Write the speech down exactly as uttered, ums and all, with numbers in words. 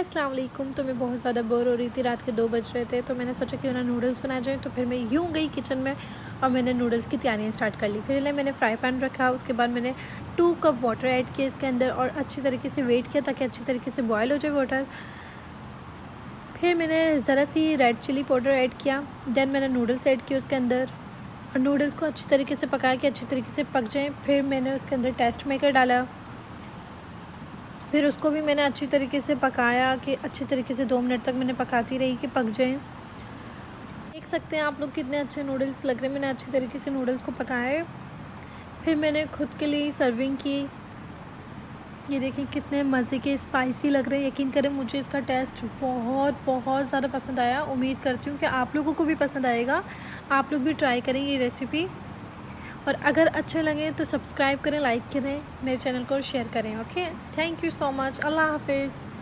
अस्सलाम वालेकुम। तो मैं बहुत ज़्यादा बोर हो रही थी, रात के दो बज रहे थे, तो मैंने सोचा क्यों ना नूडल्स बना जाए। तो फिर मैं यूँ गई किचन में और मैंने नूडल्स की तैयारियाँ स्टार्ट कर ली। फिर लिए मैंने फ्राई पैन रखा, उसके बाद मैंने टू कप वाटर ऐड किया इसके अंदर और अच्छी तरीके से वेट किया ताकि अच्छी तरीके से बॉयल हो जाए वाटर। फिर मैंने ज़रा सी रेड चिली पाउडर ऐड किया, दैन मैंने नूडल्स ऐड किए उसके अंदर और नूडल्स को अच्छी तरीके से पकाया कि अच्छी तरीके से पक जाएँ। फिर मैंने उसके अंदर टेस्ट मेकर डाला, फिर उसको भी मैंने अच्छी तरीके से पकाया कि अच्छी तरीके से दो मिनट तक मैंने पकाती रही कि पक जाएं। देख सकते हैं आप लोग कितने अच्छे नूडल्स लग रहे हैं। मैंने अच्छी तरीके से नूडल्स को पकाए, फिर मैंने खुद के लिए सर्विंग की। ये देखिए कितने मज़े के स्पाइसी लग रहे हैं। यकीन करें मुझे इसका टेस्ट बहुत बहुत ज़्यादा पसंद आया। उम्मीद करती हूँ कि आप लोगों को भी पसंद आएगा। आप लोग भी ट्राई करें ये रेसिपी, और अगर अच्छे लगे तो सब्सक्राइब करें, लाइक करें मेरे चैनल को और शेयर करें। Okay, thank you so much. अल्लाह हाफिज़।